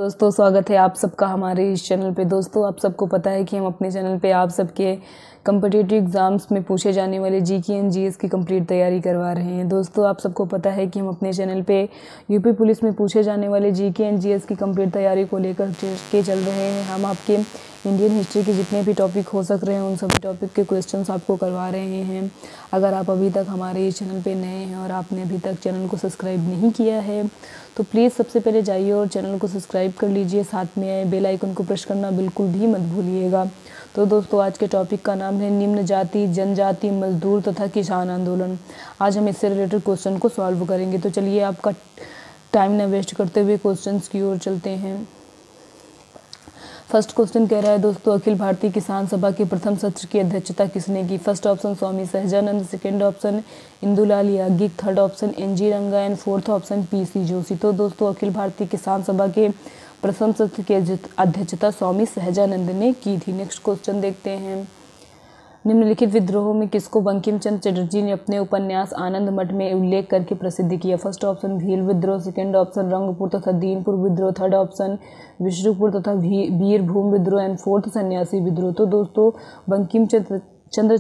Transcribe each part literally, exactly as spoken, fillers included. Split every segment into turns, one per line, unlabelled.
दोस्तों स्वागत है आप सबका हमारे इस चैनल पे। दोस्तों आप सबको पता है कि हम अपने चैनल पे आप सबके कम्पिटिटिव एग्ज़ाम्स में पूछे जाने वाले G K and G S की कंप्लीट तैयारी करवा रहे हैं। दोस्तों आप सबको पता है कि हम अपने चैनल पे यूपी पुलिस में पूछे जाने वाले G K and G S की कंप्लीट तैयारी को लेकर के चल रहे हैं। हम आपके इंडियन हिस्ट्री के जितने भी टॉपिक हो सक रहे हैं उन सभी टॉपिक के क्वेश्चंस आपको करवा रहे हैं। अगर आप अभी तक हमारे इस चैनल पे नए हैं और आपने अभी तक चैनल को सब्सक्राइब नहीं किया है तो प्लीज़ सबसे पहले जाइए और चैनल को सब्सक्राइब कर लीजिए। साथ में बेल आइकन को प्रेस करना बिल्कुल भी मत भूलिएगा। तो दोस्तों आज के टॉपिक का नाम है निम्न जाति जनजाति मजदूर तथा किसान आंदोलन। आज हम इससे रिलेटेड क्वेश्चन को सॉल्व करेंगे। तो चलिए आपका टाइम न वेस्ट करते हुए क्वेश्चंस की ओर चलते हैं। फर्स्ट क्वेश्चन कह रहा है दोस्तों, अखिल भारतीय किसान सभा के प्रथम सत्र की अध्यक्षता किसने की? First option Swami Sahajanand, second option Indulal Yagnik, third option N G Ranga and fourth option P C Joshi. तो दोस्तों अखिल भारतीय किसान सभा के प्रथम सत्र की अध्यक्षता स्वामी सहजानंद ने की थी। नेक्स्ट क्वेश्चन देखते हैं, निम्नलिखित विद्रोहों में किसको बंकिम चंद्र चटर्जी ने अपने उपन्यास आनंद मठ में उल्लेख करके प्रसिद्ध किया? फर्स्ट ऑप्शन भील विद्रोह, सेकंड ऑप्शन रंगपुर तथा दीनपुर विद्रोह, थर्ड ऑप्शन विष्णुपुर तथा वीरभूम विद्रोह एंड फोर्थ सन्यासी विद्रोह। तो दोस्तों बंकिम चंद्र चंद्र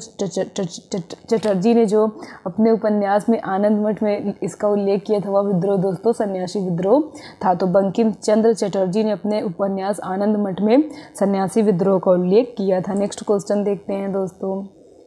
चटर्जी ने जो अपने उपन्यास में आनंद मठ में इसका उल्लेख किया था वह विद्रोह दोस्तों सन्यासी विद्रोह था। तो बंकिम चंद्र चटर्जी ने अपने उपन्यास आनंद मठ में सन्यासी विद्रोह का उल्लेख किया था। नेक्स्ट क्वेश्चन देखते हैं दोस्तों,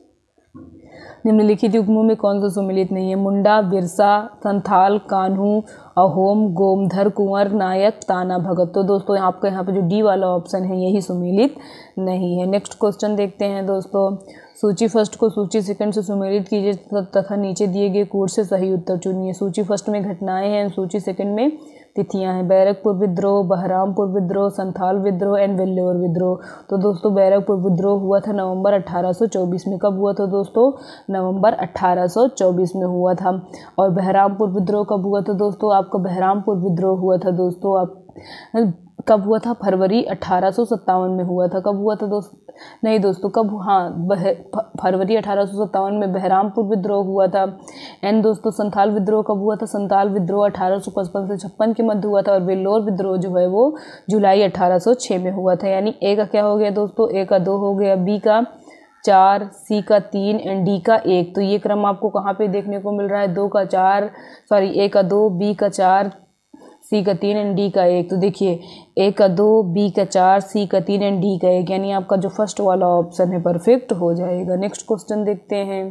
निम्नलिखित युग्मों में कौन सा सुमेलित नहीं है? मुंडा, बिरसा, संथाल, कान्हू, अहोम, गोमधर, कुंवर, नायक, ताना, भगत। तो दोस्तों आपका यहाँ पे जो डी वाला ऑप्शन है यही सुमेलित नहीं है। नेक्स्ट क्वेश्चन देखते हैं दोस्तों, सूची फर्स्ट को सूची सेकंड से सुमेलित कीजिए तथा नीचे दिए गए कोड से सही उत्तर चुनिए। सूची फर्स्ट में घटनाएं हैं, सूची सेकंड में तिथियां हैं। बैरकपुर विद्रोह, बहरामपुर विद्रोह, संथाल विद्रोह एंड वेल्लोर विद्रोह। तो दोस्तों बैरकपुर विद्रोह हुआ था नवंबर अठारह सौ चौबीस में। कब हुआ था दोस्तों? नवंबर अठारह सौ चौबीस में हुआ था। और बहरामपुर विद्रोह कब हुआ था दोस्तों? आपका बहरामपुर विद्रोह हुआ था दोस्तों आप कब हुआ था? फरवरी अठारह सौ सत्तावन में हुआ था। कब हुआ था दोस्त नहीं दोस्तों कब हाँ फरवरी अठारह सौ सत्तावन में बहरामपुर विद्रोह हुआ था। एंड दोस्तों संथाल विद्रोह कब हुआ था? संथाल विद्रोह अठारह सौ पचपन से छप्पन के मध्य हुआ था। और वेल्लोर विद्रोह जो है वो जुलाई अठारह सौ छः में हुआ था। यानी ए का क्या हो गया दोस्तों? ए का दो हो गया, बी का चार, सी का तीन एंड डी का एक। तो ये क्रम आपको कहाँ पे देखने को मिल रहा है? दो का चार सॉरी ए का दो, बी का चार, सी का तीन एंड डी का एक। तो देखिए ए का दो, बी का चार, सी का तीन एंड डी का एक, यानी आपका जो फर्स्ट वाला ऑप्शन है परफेक्ट हो जाएगा। नेक्स्ट क्वेश्चन देखते हैं,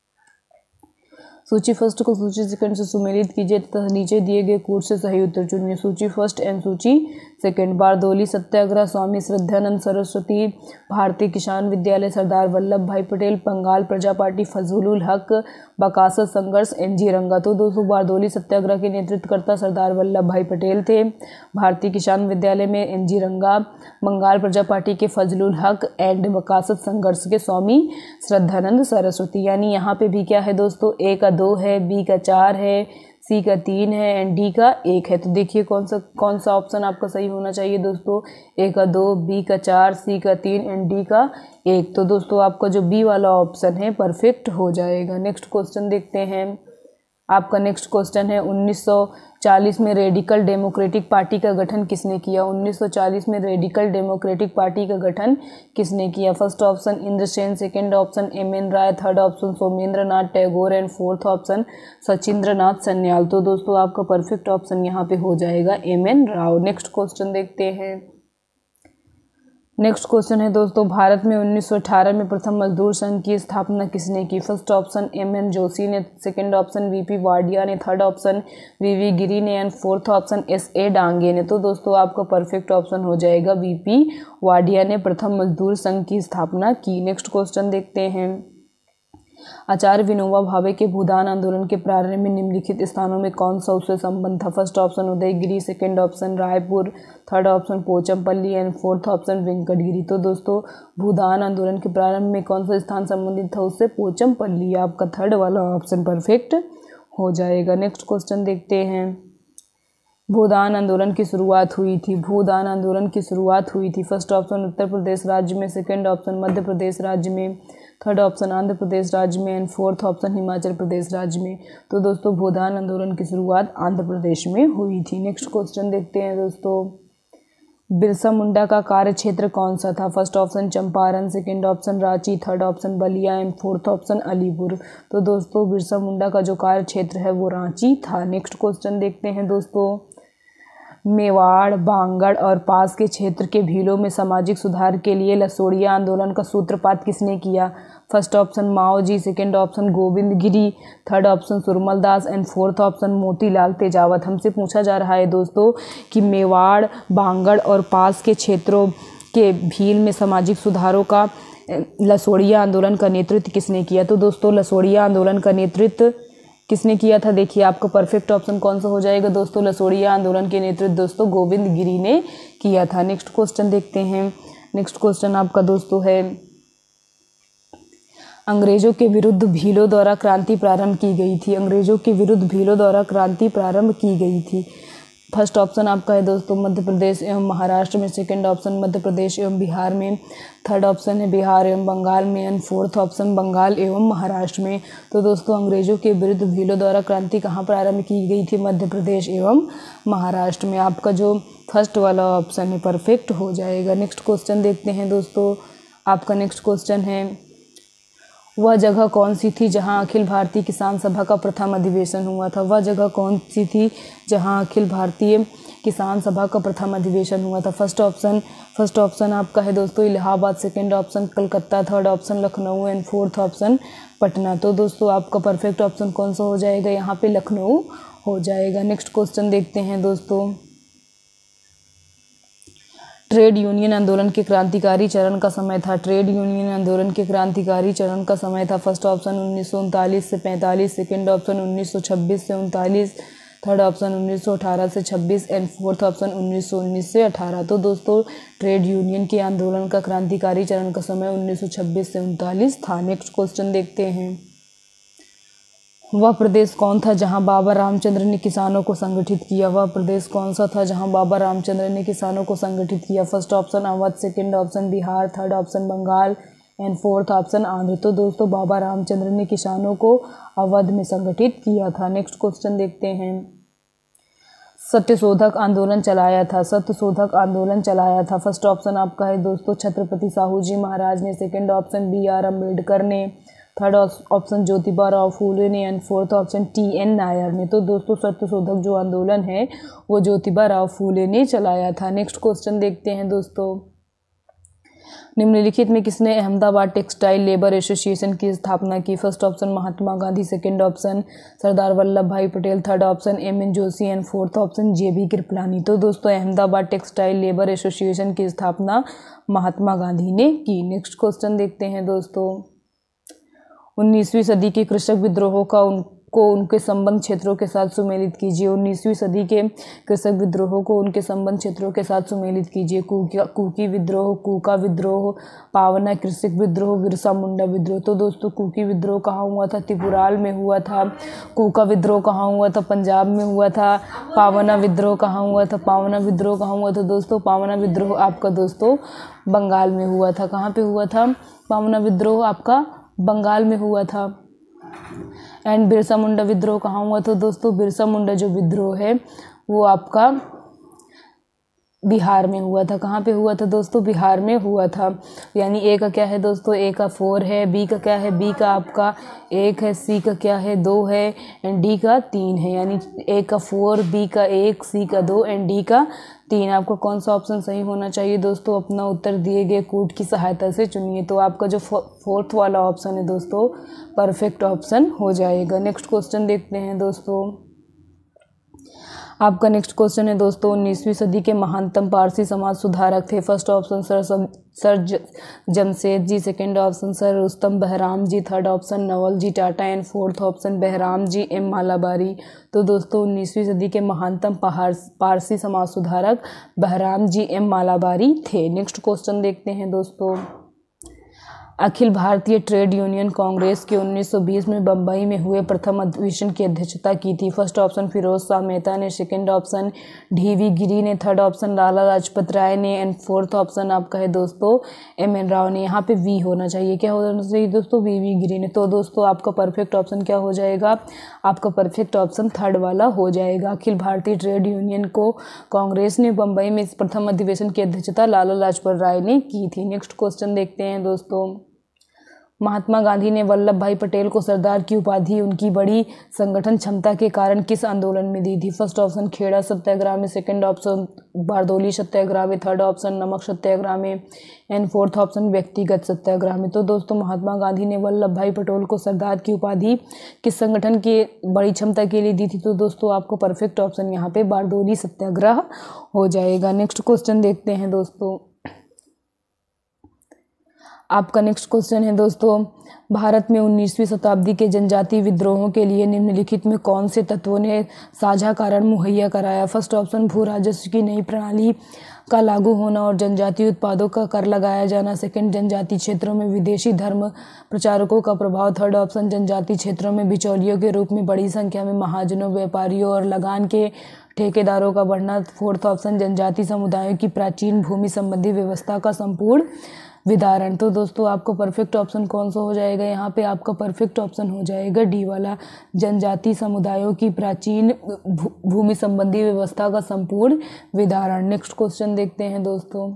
सूची फर्स्ट को सूची सेकंड से सुमेलित कीजिए तथा नीचे दिए गए कोड से सही उत्तर चुनिए। सूची फर्स्ट एंड सूची सेकंड, बारदोली सत्याग्रह, स्वामी श्रद्धानंद सरस्वती, भारतीय किसान विद्यालय, सरदार वल्लभ भाई पटेल, बंगाल प्रजा पार्टी, फजलुल हक, बकासत संघर्ष, एन जी रंगा। तो दोस्तों बारदोली सत्याग्रह के नेतृत्वकर्ता सरदार वल्लभ भाई पटेल थे। भारतीय किसान विद्यालय में एन जी रंगा, बंगाल प्रजा पार्टी के फजलुल हक एंड बकासत संघर्ष के स्वामी श्रद्धानंद सरस्वती। यानी यहाँ पे भी क्या है दोस्तों? ए का दो है, बी का चार है, सी का तीन है एंड डी का एक है। तो देखिए कौन सा कौन सा ऑप्शन आपका सही होना चाहिए दोस्तों? ए का दो, बी का चार, सी का तीन एंड डी का एक। तो दोस्तों आपका जो बी वाला ऑप्शन है परफेक्ट हो जाएगा। नेक्स्ट क्वेश्चन देखते हैं, आपका नेक्स्ट क्वेश्चन है उन्नीस सौ चालीस में रेडिकल डेमोक्रेटिक पार्टी का गठन किसने किया? उन्नीस सौ चालीस में रेडिकल डेमोक्रेटिक पार्टी का गठन किसने किया? First option Indrasen, second option M N Roy, third option Somendra Nath Tagore and fourth option Sachindra Nath Sanyal. तो दोस्तों आपका परफेक्ट ऑप्शन यहाँ पे हो जाएगा M N Rao. Next question देखते हैं, नेक्स्ट क्वेश्चन है दोस्तों, भारत में उन्नीस सौ अठारह में प्रथम मजदूर संघ की स्थापना किसने की? First option M N Joshi ने, second option V P Wadia ने, third option V V Giri ने and fourth option S A Dange ने। तो दोस्तों आपका परफेक्ट ऑप्शन हो जाएगा वी पी वाडिया ने प्रथम मजदूर संघ की स्थापना की। नेक्स्ट क्वेश्चन देखते हैं, आचार्य विनोबा भावे के भूदान आंदोलन के प्रारंभ में निम्नलिखित स्थानों में कौन सा उससे संबंध था? First option Udayagiri, second option Raipur, third option Pochampalli and fourth option Venkatagiri. तो दोस्तों भूदान आंदोलन के प्रारंभ में कौन सा स्थान संबंधित था उससे? पोचमपल्ली। आपका थर्ड वाला ऑप्शन परफेक्ट हो जाएगा। नेक्स्ट क्वेश्चन देखते हैं, भूदान आंदोलन की शुरुआत हुई थी भूदान आंदोलन की शुरुआत हुई थी फर्स्ट ऑप्शन उत्तर प्रदेश राज्य में, सेकंड ऑप्शन मध्य प्रदेश राज्य में, थर्ड ऑप्शन आंध्र प्रदेश राज्य में and fourth option Himachal Pradesh राज्य में। तो दोस्तों भूदान आंदोलन की शुरुआत आंध्र प्रदेश में हुई थी। नेक्स्ट क्वेश्चन देखते हैं दोस्तों, बिरसा मुंडा का कार्य क्षेत्र कौन सा था? First option Champaran, second option Ranchi, third option Ballia and fourth option Alipur. तो दोस्तों बिरसा मुंडा का जो कार्य क्षेत्र है वो रांची था। नेक्स्ट क्वेश्चन देखते हैं दोस्तों, मेवाड़, बांगड़ और पास के क्षेत्र के भीलों में सामाजिक सुधार के लिए लसोड़िया आंदोलन का सूत्रपात किसने किया? First option Mao ji, second option Govind Giri, third option Surmal Das and fourth option Motilal Tejawat. हमसे पूछा जा रहा है दोस्तों कि मेवाड़, बांगड़ और पास के क्षेत्रों के भील में सामाजिक सुधारों का लसोड़िया आंदोलन का नेतृत्व किसने किया? तो दोस्तों लसोड़िया आंदोलन का नेतृत्व किसने किया था? देखिए आपका परफेक्ट ऑप्शन कौन सा हो जाएगा दोस्तों? लसोड़िया आंदोलन के नेतृत्व दोस्तों गोविंद गिरी ने किया था। नेक्स्ट क्वेश्चन देखते हैं। नेक्स्ट क्वेश्चन आपका दोस्तों है, अंग्रेजों के विरुद्ध भीलों द्वारा क्रांति प्रारंभ की गई थी। अंग्रेजों के विरुद्ध भीलों द्वारा क्रांति प्रारंभ की गई थी। फर्स्ट ऑप्शन आपका है दोस्तों मध्य प्रदेश एवं महाराष्ट्र में, सेकंड ऑप्शन मध्य प्रदेश एवं बिहार में, थर्ड ऑप्शन है बिहार एवं बंगाल में एंड फोर्थ ऑप्शन बंगाल एवं महाराष्ट्र में। तो दोस्तों अंग्रेजों के विरुद्ध भीलों द्वारा क्रांति कहाँ प्रारंभ की गई थी? मध्य प्रदेश एवं महाराष्ट्र में। आपका जो फर्स्ट वाला ऑप्शन है परफेक्ट हो जाएगा। नेक्स्ट क्वेश्चन देखते हैं दोस्तों। आपका नेक्स्ट क्वेश्चन है, वह जगह कौन सी थी जहां अखिल भारतीय किसान सभा का प्रथम अधिवेशन हुआ था? वह जगह कौन सी थी जहां अखिल भारतीय किसान सभा का प्रथम अधिवेशन हुआ था? फर्स्ट ऑप्शन फर्स्ट ऑप्शन आपका है दोस्तों Allahabad, second option Calcutta, third option Lucknow and fourth option Patna. तो दोस्तों आपका परफेक्ट ऑप्शन कौन सा हो जाएगा? यहाँ पे लखनऊ हो जाएगा। नेक्स्ट क्वेश्चन देखते हैं दोस्तों, ट्रेड यूनियन आंदोलन के क्रांतिकारी चरण का समय था। ट्रेड यूनियन आंदोलन के क्रांतिकारी चरण का समय था। फर्स्ट ऑप्शन उन्नीस सौ उनतालीस से पैंतालीस, सेकंड ऑप्शन उन्नीस सौ छब्बीस से उनतालीस, थर्ड ऑप्शन उन्नीस सौ अठारह से छब्बीस एंड फोर्थ ऑप्शन उन्नीस सौ उन्नीस से अठारह। तो दोस्तों ट्रेड यूनियन के आंदोलन का क्रांतिकारी चरण का समय उन्नीस सौ छब्बीस से उनतालीस था। नेक्स्ट क्वेश्चन देखते हैं, वह प्रदेश कौन था जहां बाबा रामचंद्र ने किसानों को संगठित किया? वह प्रदेश कौन सा था जहां बाबा रामचंद्र ने किसानों को संगठित किया? First option Awadh, second option Bihar, third option Bengal and fourth option Andhra. तो दोस्तों बाबा रामचंद्र ने किसानों को अवध में संगठित किया था। नेक्स्ट क्वेश्चन देखते हैं, सत्यशोधक आंदोलन चलाया था। सत्यशोधक आंदोलन चलाया था। फर्स्ट ऑप्शन आपका है दोस्तों छत्रपति साहू जी महाराज ने, second option B R Ambedkar ने, थर्ड ऑप्शन ज्योतिबा राव फूले ने and fourth option T N Nair ने। तो दोस्तों सत्यशोधक जो आंदोलन है वो ज्योतिबा राव फूले ने चलाया था। नेक्स्ट क्वेश्चन देखते हैं दोस्तों, निम्नलिखित में किसने अहमदाबाद टेक्सटाइल लेबर एसोसिएशन की स्थापना की? First option Mahatma Gandhi, second option Sardar Vallabh Bhai Patel, third option M N Joshi and fourth option J B Kripalani. तो दोस्तों अहमदाबाद टेक्सटाइल लेबर एसोसिएशन की स्थापना महात्मा गांधी ने की। नेक्स्ट क्वेश्चन देखते हैं दोस्तों, उन्नीसवीं सदी के कृषक विद्रोहों का उनको उनके संबंध क्षेत्रों के साथ सुमेलित कीजिए। उन्नीसवीं सदी के कृषक विद्रोहों को उनके संबंध क्षेत्रों के साथ सुमेलित कीजिए। कुकी विद्रोह, कूका विद्रोह, पावना कृषक विद्रोह, बिरसा मुंडा विद्रोह। तो दोस्तों कुकी विद्रोह कहाँ हुआ था? त्रिपुराल में हुआ था। कूका विद्रोह कहाँ हुआ था? पंजाब में हुआ था। पावना विद्रोह कहाँ हुआ था? पावना विद्रोह कहाँ हुआ था दोस्तों? पावना विद्रोह आपका दोस्तों बंगाल में हुआ था। कहाँ पे हुआ था? पावना विद्रोह आपका बंगाल में हुआ था। एंड बिरसा मुंडा विद्रोह कहाँ हुआ था दोस्तों? बिरसा मुंडा जो विद्रोह है वो आपका बिहार में हुआ था। कहाँ पे हुआ था दोस्तों? बिहार में हुआ था। यानी ए का क्या है दोस्तों? ए का फोर है, बी का क्या है? बी का आपका एक है, सी का क्या है? दो है एंड डी का तीन है। यानी ए का फोर, बी का एक, सी का दो एंड डी का तीन। आपको कौन सा ऑप्शन सही होना चाहिए दोस्तों? अपना उत्तर दिए गए कोड की सहायता से चुनिए। तो आपका जो फोर्थ वाला ऑप्शन है दोस्तों परफेक्ट ऑप्शन हो जाएगा। नेक्स्ट क्वेश्चन देखते हैं दोस्तों, आपका नेक्स्ट क्वेश्चन है दोस्तों, उन्नीसवीं सदी के महानतम पारसी समाज सुधारक थे। First option sir sir Jamshed ji, second option sir Rustam Behram ji, third option Naval ji Tata and fourth option Behram ji M Malabari. तो दोस्तों उन्नीसवीं सदी के महानतम पारसी समाज सुधारक बहराम जी एम मालाबारी थे। नेक्स्ट क्वेश्चन देखते हैं दोस्तों, अखिल भारतीय ट्रेड यूनियन कांग्रेस के उन्नीस सौ बीस में बम्बई में हुए प्रथम अधिवेशन की अध्यक्षता की थी? फर्स्ट ऑप्शन फिरोज शाह मेहता ने, second option D V Giri ने, थर्ड ऑप्शन लाला लाजपत राय ने एंड फोर्थ ऑप्शन आपका है दोस्तों एम एन राव ने। यहाँ पे वी होना चाहिए, क्या होना चाहिए दोस्तों? वी वी गिरी ने। तो दोस्तों आपका परफेक्ट ऑप्शन क्या हो जाएगा? आपका परफेक्ट ऑप्शन थर्ड वाला हो जाएगा। अखिल भारतीय ट्रेड यूनियन को कांग्रेस ने बम्बई में इस प्रथम अधिवेशन की अध्यक्षता लाला लाजपत राय ने की थी। नेक्स्ट क्वेश्चन देखते हैं दोस्तों। महात्मा गांधी ने वल्लभ भाई पटेल को सरदार की उपाधि उनकी बड़ी संगठन क्षमता के कारण किस आंदोलन में दी थी? फर्स्ट ऑप्शन खेड़ा सत्याग्रह में, सेकंड ऑप्शन बारदौली सत्याग्रह में, थर्ड ऑप्शन नमक सत्याग्रह में एंड फोर्थ ऑप्शन व्यक्तिगत सत्याग्रह में। तो दोस्तों महात्मा गांधी ने वल्लभ भाई पटेल को सरदार की उपाधि किस संगठन के बड़ी क्षमता के लिए दी थी? तो दोस्तों आपको परफेक्ट ऑप्शन यहाँ पे बारदौली सत्याग्रह हो जाएगा। नेक्स्ट क्वेश्चन देखते हैं दोस्तों। आपका नेक्स्ट क्वेश्चन है दोस्तों, भारत में उन्नीसवीं शताब्दी के जनजातीय विद्रोहों के लिए निम्नलिखित में कौन से तत्वों ने साझा कारण मुहैया कराया? फर्स्ट ऑप्शन भू राजस्व की नई प्रणाली का लागू होना और जनजातीय उत्पादों का कर लगाया जाना, सेकंड जनजातीय क्षेत्रों में विदेशी धर्म प्रचारकों का प्रभाव, थर्ड ऑप्शन जनजातीय क्षेत्रों में बिचौलियों के रूप में बड़ी संख्या में महाजनों, व्यापारियों और लगान के ठेकेदारों का बढ़ना, फोर्थ ऑप्शन जनजातीय समुदायों की प्राचीन भूमि संबंधी व्यवस्था का संपूर्ण विदारण। तो दोस्तों आपको परफेक्ट ऑप्शन कौन सा हो जाएगा? यहाँ पे आपका परफेक्ट ऑप्शन हो जाएगा डी वाला, जनजातीय समुदायों की प्राचीन भूमि संबंधी व्यवस्था का संपूर्ण विदारण। नेक्स्ट क्वेश्चन देखते हैं दोस्तों।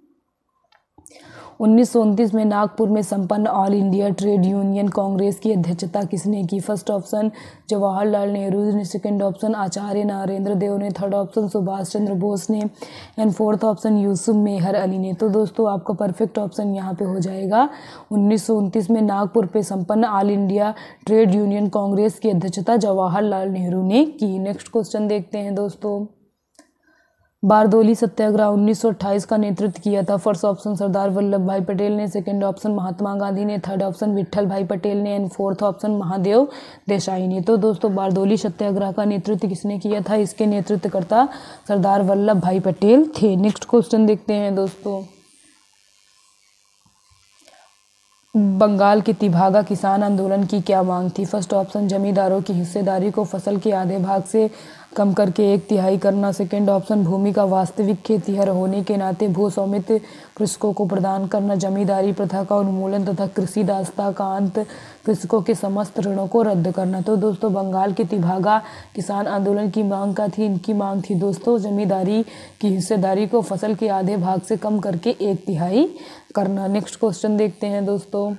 उन्नीस सौ उनतीस में नागपुर में संपन्न all India trade union Congress की अध्यक्षता किसने की? फर्स्ट ऑप्शन जवाहरलाल नेहरू ने, सेकंड ऑप्शन आचार्य नरेंद्र देव ने, थर्ड ऑप्शन सुभाष चंद्र बोस ने and fourth option Yusuf Meher Ali ने। तो दोस्तों आपका परफेक्ट ऑप्शन यहाँ पे हो जाएगा उन्नीस सौ उनतीस में नागपुर पे संपन्न all India trade union Congress की अध्यक्षता जवाहरलाल नेहरू ने की। नेक्स्ट क्वेश्चन देखते हैं दोस्तों। बारदौली सत्याग्रह उन्नीस सौ अट्ठाईस का नेतृत्व किया था? फर्स्ट ऑप्शन सरदार वल्लभ भाई पटेल ने, सेकंड ऑप्शन महात्मा गांधी ने, थर्ड ऑप्शन विट्ठल भाई पटेल ने and fourth option Mahadev Desai ने। तो दोस्तों बारदौली सत्याग्रह का नेतृत्व किसने किया था? इसके नेतृत्वकर्ता सरदार वल्लभ भाई पटेल थे। नेक्स्ट क्वेश्चन देखते हैं दोस्तों। बंगाल के तिभागा किसान आंदोलन की क्या मांग थी? फर्स्ट ऑप्शन जमींदारों की हिस्सेदारी को फसल के आधे भाग से कम करके एक तिहाई करना, सेकंड ऑप्शन भूमि का वास्तविक खेतिहर होने के नाते भू स्वामित्व कृषकों को प्रदान करना, जमींदारी प्रथा का उन्मूलन तथा कृषि दासता का अंत, कृषकों के समस्त ऋणों को रद्द करना। तो दोस्तों बंगाल के तिभागा किसान आंदोलन की मांग का थी इनकी मांग थी दोस्तों जमींदारी की हिस्सेदारी को फसल के आधे भाग से कम करके एक तिहाई करना। नेक्स्ट क्वेश्चन देखते हैं दोस्तों।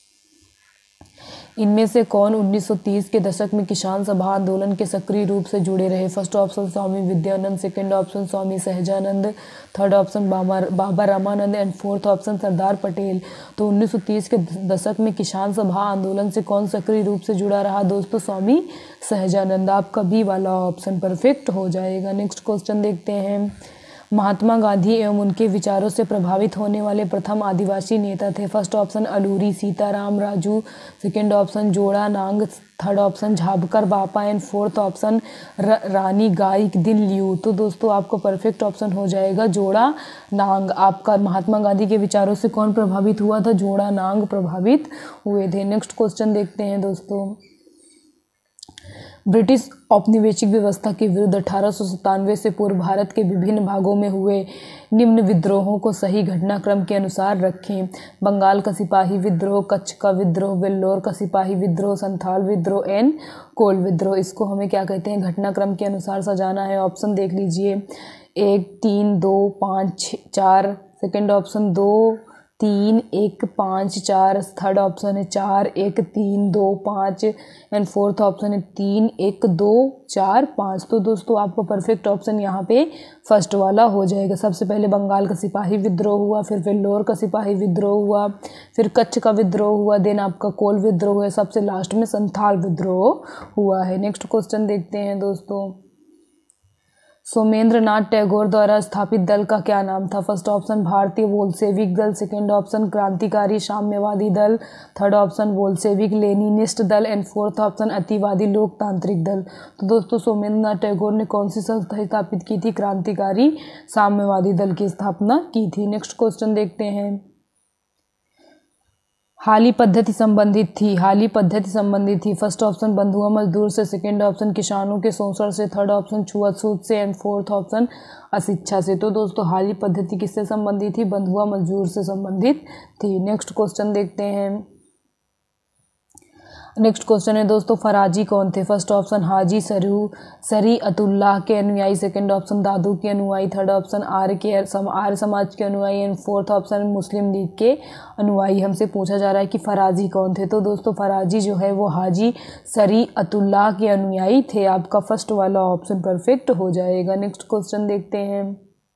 इनमें से कौन उन्नीस सौ तीस के दशक में किसान सभा आंदोलन के सक्रिय रूप से जुड़े रहे? First option Swami Vidyanand, second option Swami Sahajanand, third option Baba Baba Ramanand and fourth option Sardar Patel. तो उन्नीस सौ तीस के दशक में किसान सभा आंदोलन से कौन सक्रिय रूप से जुड़ा रहा दोस्तों? स्वामी सहजानंद। आपका बी वाला ऑप्शन परफेक्ट हो जाएगा। नेक्स्ट क्वेश्चन देखते हैं। महात्मा गांधी एवं उनके विचारों से प्रभावित होने वाले प्रथम आदिवासी नेता थे? First option Alluri Sitarama Raju, second option Jadonang, third option झाबकर बापा एंड फोर्थ ऑप्शन रानी गाई दिन लियू। तो दोस्तों आपको परफेक्ट ऑप्शन हो जाएगा जोड़ा नांग। आपका महात्मा गांधी के विचारों से कौन प्रभावित हुआ था? जोड़ा नांग प्रभावित हुए थे। नेक्स्ट क्वेश्चन देखते हैं दोस्तों। ब्रिटिश औपनिवेशिक व्यवस्था के विरुद्ध अठारह सौ सत्तानवे से पूर्व भारत के विभिन्न भागों में हुए निम्न विद्रोहों को सही घटनाक्रम के अनुसार रखें। बंगाल का सिपाही विद्रोह, कच्छ का विद्रोह, वेल्लोर का सिपाही विद्रोह, संथाल विद्रोह एंड कोल विद्रोह। इसको हमें क्या कहते हैं? घटनाक्रम के अनुसार सजाना है। ऑप्शन देख लीजिए, एक तीन दो पाँच चार, सेकेंड ऑप्शन दो तीन एक पाँच चार, थर्ड ऑप्शन है चार एक तीन दो पाँच एंड फोर्थ ऑप्शन है तीन एक दो चार पाँच। तो दोस्तों आपको परफेक्ट ऑप्शन यहाँ पे फर्स्ट वाला हो जाएगा। सबसे पहले बंगाल का सिपाही विद्रोह हुआ, फिर वेल्लोर का सिपाही विद्रोह हुआ, फिर कच्छ का विद्रोह हुआ, देन आपका कोल विद्रोह है, सबसे लास्ट में संथाल विद्रोह हुआ है। नेक्स्ट क्वेश्चन देखते हैं दोस्तों। सोमेंद्र नाथ टैगोर द्वारा स्थापित दल का क्या नाम था? फर्स्ट ऑप्शन भारतीय बोल्शेविक दल, सेकंड ऑप्शन क्रांतिकारी साम्यवादी दल, थर्ड ऑप्शन बोल्शेविक लेनिनिस्ट दल एंड फोर्थ ऑप्शन अतिवादी लोकतांत्रिक दल। तो दोस्तों सोमेंद्र नाथ टैगोर ने कौन सी संस्था स्थापित की थी? क्रांतिकारी साम्यवादी दल की स्थापना की थी। नेक्स्ट क्वेश्चन देखते हैं। हाली पद्धति संबंधित थी, हाली पद्धति संबंधित थी। फर्स्ट ऑप्शन बंधुआ मजदूर से, सेकंड ऑप्शन किसानों के शोषण से, थर्ड ऑप्शन छुआछूत से एंड फोर्थ ऑप्शन अशिक्षा से। तो दोस्तों हाली पद्धति किससे संबंधित थी? बंधुआ मजदूर से संबंधित थी। नेक्स्ट क्वेश्चन देखते हैं। नेक्स्ट क्वेश्चन है दोस्तों, फराजी कौन थे? फर्स्ट ऑप्शन हाजी सरू सरी अतुल्लाह के अनुयायी, सेकंड ऑप्शन दादू के अनुयायी, थर्ड ऑप्शन आर्य के आर्य समाज के अनुयायी and fourth option Muslim League के अनुयायी। हमसे पूछा जा रहा है कि फराजी कौन थे? तो दोस्तों फराजी जो है वो हाजी सरी अतुल्लाह के अनुयायी थे। आपका फर्स्ट वाला ऑप्शन परफेक्ट हो जाएगा। नेक्स्ट क्वेश्चन देखते हैं।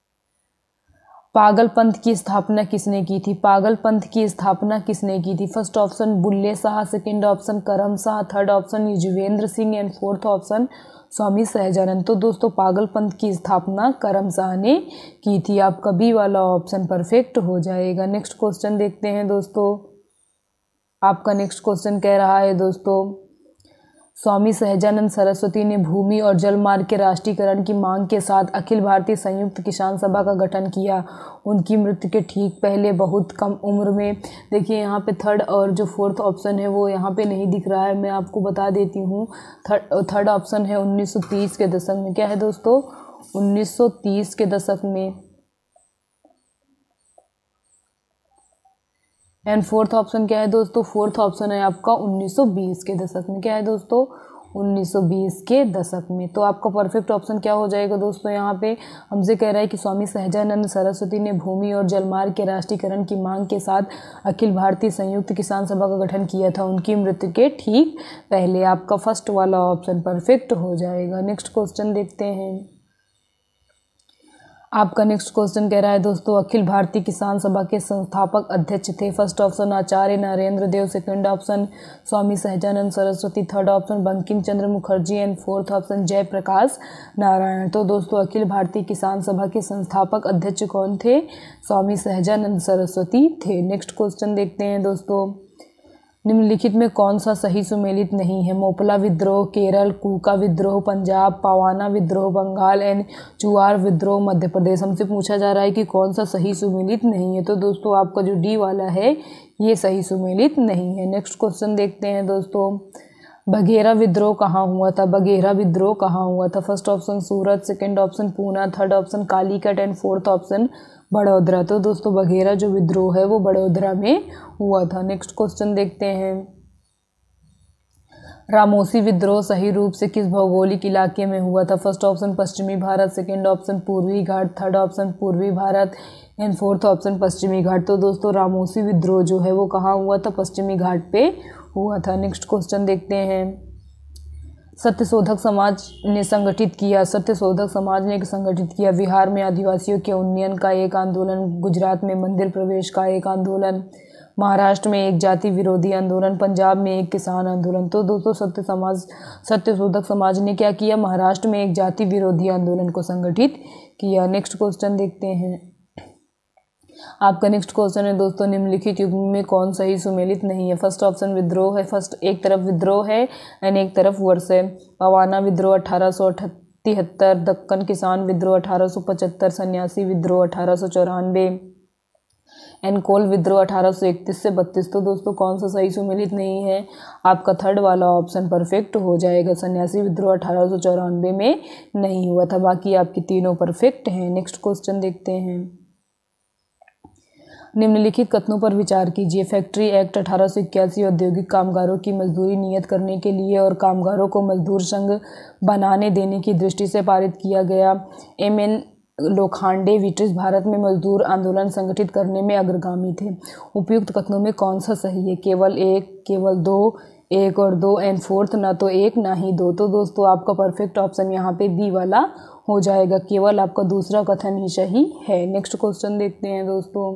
पागल पंथ की स्थापना किसने की थी? पागल पंथ की स्थापना किसने की थी? First option Bulle Shah, second option Karam Shah, third option Yuzvendra Singh and fourth option Swami Sahajanand. तो दोस्तों पागल पंथ की स्थापना करम शाह ने की थी। आपका बी वाला ऑप्शन परफेक्ट हो जाएगा। नेक्स्ट क्वेश्चन देखते हैं दोस्तों। आपका नेक्स्ट क्वेश्चन कह रहा है दोस्तों, स्वामी सहजानंद सरस्वती ने भूमि और जल मार्ग के राष्ट्रीयकरण की मांग के साथ अखिल भारतीय संयुक्त किसान सभा का गठन किया। उनकी मृत्यु के ठीक पहले बहुत कम उम्र में, देखिए यहाँ पे थर्ड और जो फोर्थ ऑप्शन है वो यहाँ पे नहीं दिख रहा है, मैं आपको बता देती हूँ। थर्ड थर्ड ऑप्शन है उन्नीस सौ तीस के दशक में। क्या है दोस्तों? उन्नीस सौ तीस के दशक में। एंड फोर्थ ऑप्शन क्या है दोस्तों? फोर्थ ऑप्शन है आपका उन्नीस सौ बीस के दशक में। क्या है दोस्तों? उन्नीस सौ बीस के दशक में। तो आपका परफेक्ट ऑप्शन क्या हो जाएगा दोस्तों? यहाँ पे हमसे कह रहा है कि स्वामी सहजानंद सरस्वती ने भूमि और जलमार्ग के राष्ट्रीयकरण की मांग के साथ अखिल भारतीय संयुक्त किसान सभा का गठन किया था उनकी मृत्यु के ठीक पहले। आपका फर्स्ट वाला ऑप्शन परफेक्ट हो जाएगा। नेक्स्ट क्वेश्चन देखते हैं। आपका नेक्स्ट क्वेश्चन कह रहा है दोस्तों, अखिल भारतीय किसान सभा के संस्थापक अध्यक्ष थे। First option Acharya Narendra Dev, second option Swami Sahajanand Saraswati, third option Bankim Chandra Mukherjee and fourth option Jayaprakash Narayan. तो दोस्तों अखिल भारतीय किसान सभा के संस्थापक अध्यक्ष कौन थे? स्वामी सहजानंद सरस्वती थे। नेक्स्ट क्वेश्चन देखते हैं दोस्तों, निम्नलिखित में कौन सा सही सुमेलित नहीं है? मोपला विद्रोह केरल, कूका विद्रोह पंजाब, पावाना विद्रोह बंगाल एंड चुआर विद्रोह मध्य प्रदेश। हमसे पूछा जा रहा है कि कौन सा सही सुमेलित नहीं है। तो दोस्तों आपका जो डी वाला है ये सही सुमेलित नहीं है। नेक्स्ट क्वेश्चन देखते हैं दोस्तों, बघेरा विद्रोह कहाँ हुआ था? बघेरा विद्रोह कहाँ हुआ था? First option Surat, second option Poona, third option Calicut and fourth option Vadodara. तो दोस्तों बघेरा जो विद्रोह है वो बड़ौदरा में हुआ था। नेक्स्ट क्वेश्चन देखते हैं, रामोसी विद्रोह सही रूप से किस भौगोलिक इलाके में हुआ था? फर्स्ट ऑप्शन पश्चिमी भारत, सेकंड ऑप्शन पूर्वी घाट, थर्ड ऑप्शन पूर्वी भारत एंड फोर्थ ऑप्शन पश्चिमी घाट। तो दोस्तों रामोसी विद्रोह जो है वो कहाँ हुआ था? पश्चिमी घाट पे हुआ था। नेक्स्ट क्वेश्चन देखते हैं, सत्यशोधक समाज ने संगठित किया सत्यशोधक समाज ने संगठित किया बिहार में आदिवासियों के उन्नयन का एक आंदोलन, गुजरात में मंदिर प्रवेश का एक आंदोलन, महाराष्ट्र में एक जाति विरोधी आंदोलन, पंजाब में एक किसान आंदोलन। तो दोस्तों सत्य समाज सत्यशोधक समाज ने क्या किया? महाराष्ट्र में एक जाति विरोधी आंदोलन को संगठित किया। नेक्स्ट क्वेश्चन देखते हैं। आपका नेक्स्ट क्वेश्चन है दोस्तों, निम्नलिखित युग्म में कौन सही सुमेलित नहीं है? फर्स्ट ऑप्शन विद्रोह है, फर्स्ट एक तरफ विद्रोह है एंड एक तरफ वर्ष है। पवाना विद्रोह अठारह सौ तिहत्तर, दक्कन किसान विद्रोह अठारह सौ पचहत्तर, सन्यासी विद्रोह अठारह सौ चौरानवे एंड कोल विद्रोह अठारह सौ इकतीस से बत्तीस। तो दोस्तों कौन सा सही सुमेलित नहीं है? आपका थर्ड वाला ऑप्शन परफेक्ट हो जाएगा। सन्यासी विद्रोह अठारह सौ चौरानवे में नहीं हुआ था, बाकी आपकी तीनों परफेक्ट हैं। नेक्स्ट क्वेश्चन देखते हैं, निम्नलिखित कथनों पर विचार कीजिए। फैक्ट्री एक्ट अठारह सौ इक्यासी औद्योगिक कामगारों की मजदूरी नियत करने के लिए और कामगारों को मजदूर संघ बनाने देने की दृष्टि से पारित किया गया। M N Lokhande British Bharat में मजदूर आंदोलन संगठित करने में अग्रगामी थे। उपयुक्त कथनों में कौन सा सही है? केवल एक, केवल दो, एक और दो एंड फोर्थ ना तो एक ना ही दो। तो दोस्तों आपका परफेक्ट ऑप्शन यहाँ पे बी वाला हो जाएगा, केवल आपका दूसरा कथन ही सही है। नेक्स्ट क्वेश्चन देखते हैं दोस्तों,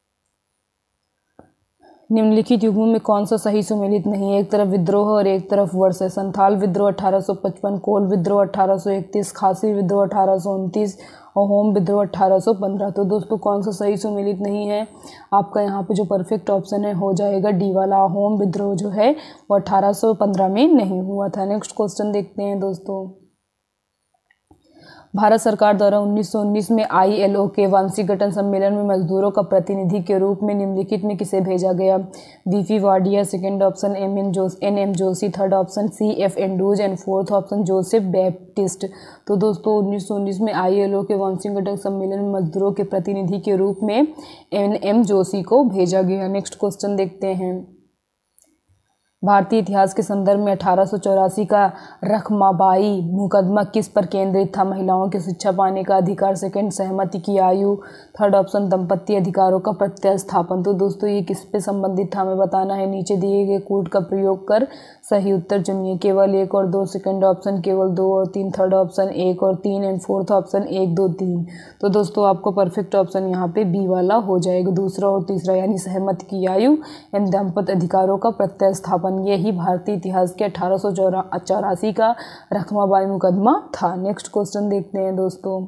निम्नलिखित युग्मों में कौन सा सही सुमेलित नहीं है? एक तरफ विद्रोह और एक तरफ वर्ष है। संथाल विद्रोह अठारह सौ पचपन, कोल विद्रोह अठारह सौ इकतीस, खासी विद्रोह अठारह सौ उनतीस और होम विद्रोह अठारह सौ पंद्रह। तो दोस्तों कौन सा सही सुमेलित नहीं है? आपका यहाँ पे जो परफेक्ट ऑप्शन है हो जाएगा डी वाला। होम विद्रोह जो है वो अठारह सौ पंद्रह में नहीं हुआ था। नेक्स्ट क्वेश्चन देखते हैं दोस्तों, भारत सरकार द्वारा उन्नीस सौ उन्नीस में आई एल ओ के वार्षिक गठन सम्मेलन में मजदूरों का प्रतिनिधि के रूप में निम्नलिखित में किसे भेजा गया? V P Wadia, second option M N Josh N M Joshi, third option C F Andrews and fourth option Joseph Baptist. तो दोस्तों उन्नीस सौ उन्नीस में आई एल ओ के वार्षिक गठन सम्मेलन में मजदूरों के प्रतिनिधि के रूप में एन एम जोशी को भेजा गया। नेक्स्ट क्वेश्चन देखते हैं। भारतीय इतिहास के संदर्भ में अठारह सौ चौरासी का रखमाबाई मुकदमा किस पर केंद्रित था? महिलाओं की शिक्षा पाने का अधिकार, सेकंड सहमति की आयु, थर्ड ऑप्शन दंपत्ति अधिकारों का प्रत्यास्थापन। तो दोस्तों ये किस पे संबंधित था हमें बताना है। नीचे दिए गए कोड का प्रयोग कर सही उत्तर चुनिए। केवल एक और दो, सेकंड ऑप्शन केवल दो और तीन, थर्ड ऑप्शन एक और तीन एंड फोर्थ ऑप्शन एक दो तीन। तो दोस्तों आपको परफेक्ट ऑप्शन यहाँ पे बी वाला हो जाएगा, दूसरा और तीसरा, यानी सहमति की आयु एवं दंपत्ति अधिकारों का प्रत्यास्थापन। यही भारतीय इतिहास के अठारह सौ चौरासी का रखमाबाई मुकदमा था। नेक्स्ट क्वेश्चन देखते हैं दोस्तों।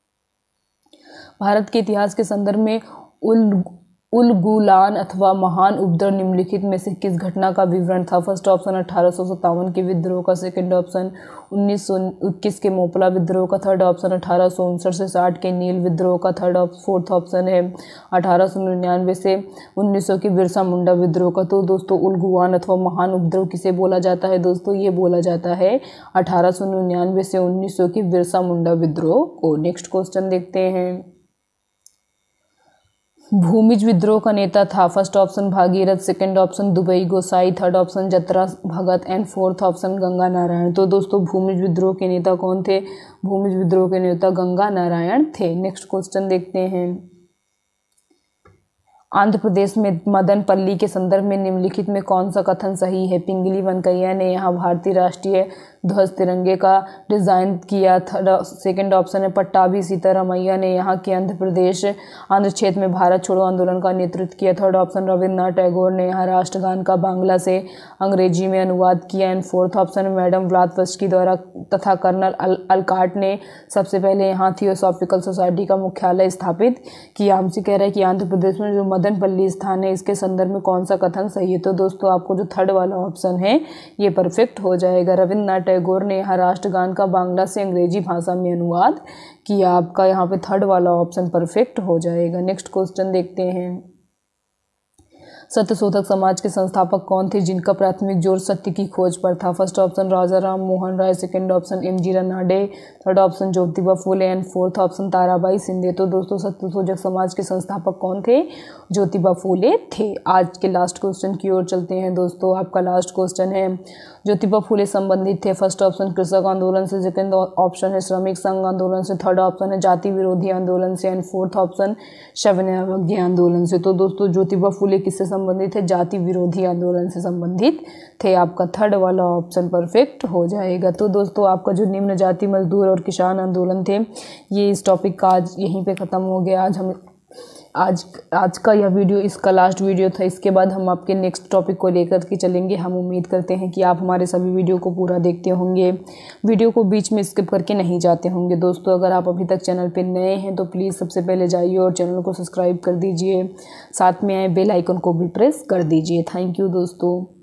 भारत के इतिहास के संदर्भ में उल उलगुलान अथवा महान उपद्रव निम्नलिखित में से किस घटना का विवरण था? फर्स्ट ऑप्शन अठारह सौ सत्तावन के विद्रोह का, सेकंड ऑप्शन उन्नीस सौ इक्कीस के मोपला विद्रोह का, थर्ड ऑप्शन अठारह सौ उनसठ से साठ के नील विद्रोह का, थर्ड फोर्थ ऑप्शन है अठारह सौ निन्यानवे से उन्नीस सौ के बिरसा मुंडा विद्रोह का। तो दोस्तों उलगुलान अथवा महान उपद्रव किसे बोला जाता है? दोस्तों ये बोला जाता है अठारह सौ निन्यानवे से उन्नीस सौ के बिरसा मुंडा विद्रोह को। नेक्स्ट क्वेश्चन देखते हैं। भूमिज विद्रोह का नेता था? First option Bhagirath, second option Dubai Gosai, third option Jatra Bhagat and fourth option Ganga Narayan. तो दोस्तों भूमिज विद्रोह के नेता कौन थे? भूमिज विद्रोह के नेता गंगा नारायण थे। नेक्स्ट क्वेश्चन देखते हैं। आंध्र प्रदेश में मदनपल्ली के संदर्भ में निम्नलिखित में कौन सा कथन सही है? पिंगली वेंकैया ने यहाँ भारतीय राष्ट्रीय ध्वज तिरंगे का डिजाइन किया। थर्ड सेकंड ऑप्शन है पट्टाभी सीतारामैया ने यहाँ के आंध्र प्रदेश आंध्र क्षेत्र में भारत छोड़ो आंदोलन का नेतृत्व किया। थर्ड ऑप्शन रविन्द्रनाथ टैगोर ने यहाँ राष्ट्रगान का बांग्ला से अंग्रेजी में अनुवाद किया। And fourth option madam Blavatsky द्वारा तथा कर्नल अल, अलकाट ने सबसे पहले यहाँ थियोसॉफिकल सोसाइटी का मुख्यालय स्थापित किया। हमसे कह रहा है कि आंध्र प्रदेश में जो मदनपल्ली स्थान है इसके संदर्भ में कौन सा कथन सही है? तो दोस्तों आपको जो थर्ड वाला ऑप्शन है ये परफेक्ट हो जाएगा। रविन्द्रनाथ टैगोर ने यहाँ राष्ट्रगान का बांग्ला से अंग्रेजी भाषा में अनुवाद किया। आपका यहाँ पे थर्ड वाला ऑप्शन परफेक्ट हो जाएगा। नेक्स्ट क्वेश्चन देखते हैं। सत्यशोधक समाज के संस्थापक कौन थे जिनका प्राथमिक जोर सत्य की खोज पर था? First option Raja Ram Mohan Roy, second option M G Ranade, third option Jyotiba Phule and fourth option Tarabai Shinde. तो दोस्तों सत्यशोधक समाज के संस्थापक कौन थे? ज्योतिबा फूले थे। आज के लास्ट क्वेश्चन की ओर चलते हैं दोस्तों। आपका लास्ट क्वेश्चन है ज्योतिबा फूले संबंधित थे? फर्स्ट ऑप्शन कृषक आंदोलन से, सेकंड ऑप्शन है श्रमिक संघ आंदोलन से, थर्ड ऑप्शन है जाति विरोधी आंदोलन से एंड फोर्थ ऑप्शन शवन्यावज्ञ आंदोलन से। तो दोस्तों ज्योतिबा फूले किससे संबंधित है? जाति विरोधी आंदोलन से संबंधित थे। आपका थर्ड वाला ऑप्शन परफेक्ट हो जाएगा। तो दोस्तों आपका जो निम्न जाति मजदूर और किसान आंदोलन थे ये इस टॉपिक का आज यहीं पे ख़त्म हो गया। आज हम आज आज का यह वीडियो इसका लास्ट वीडियो था। इसके बाद हम आपके नेक्स्ट टॉपिक को लेकर के चलेंगे। हम उम्मीद करते हैं कि आप हमारे सभी वीडियो को पूरा देखते होंगे, वीडियो को बीच में स्किप करके नहीं जाते होंगे। दोस्तों अगर आप अभी तक चैनल पर नए हैं तो प्लीज़ सबसे पहले जाइए और चैनल को सब्सक्राइब कर दीजिए, साथ में आए बेल आइकन को भी प्रेस कर दीजिए। थैंक यू दोस्तों।